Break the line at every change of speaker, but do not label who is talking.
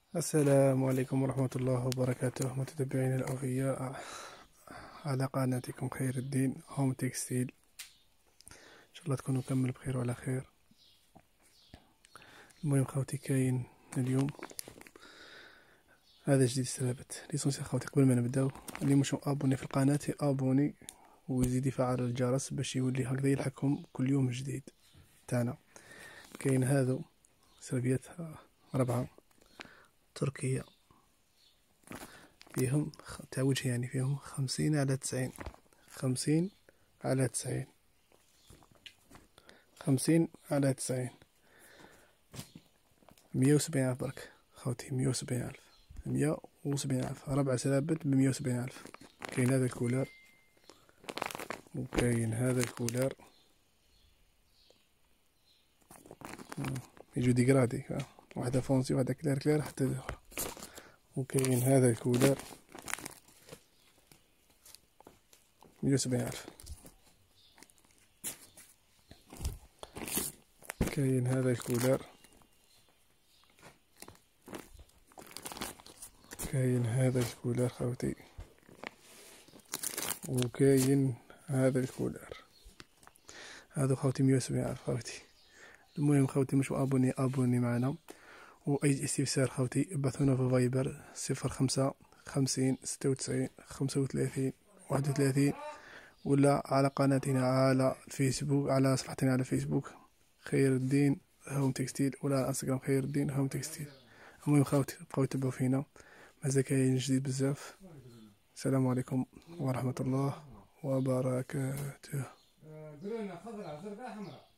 السلام عليكم ورحمة الله وبركاته، متتبعين الأوفياء على قناتكم خير الدين هوم تكستيل. إن شاء الله تكونوا كامل بخير وعلى خير. المهم خوتي، كاين اليوم هذا جديد ثابت ليسونسي خوتي. قبل ما نبداو، اللي مش ابوني في القناة ابوني ويزيد يفعل الجرس باش يولي هكذا يلحقكم كل يوم جديد تاعنا. كاين هذو سلبيات ربعة تركية، فيهم تاع وجه، يعني فيهم 50/90، 50/90، 50/90، 170,000 برك خوتي، 170,000، 170,000 ربع سلابت ب170,000. كاين هذا الكولر، وكاين هذا الكولر يجو ديكرادي، واحدة فونسي واحدة كلير حتى الأخرى. وكاين هذا الكولر 170,000. كاين هذا الكولر، كاين هذا الكولر خوتي، وكاين هذا الكولر. هذا خوتي 170,000 خوتي. المهم خوتي، مش ابوني معنا، واي استفسار خوتي ابعثونا في فايبر 05 50 96 35 31، ولا على قناتنا على الفيسبوك، على صفحتنا على فيسبوك خير الدين هوم تكستيل، ولا على انستغرام خير الدين هوم تكستيل. المهم خوتي، بقاو تبعوا فينا، مازال كاين جديد بزاف. السلام عليكم ورحمة الله وبركاته.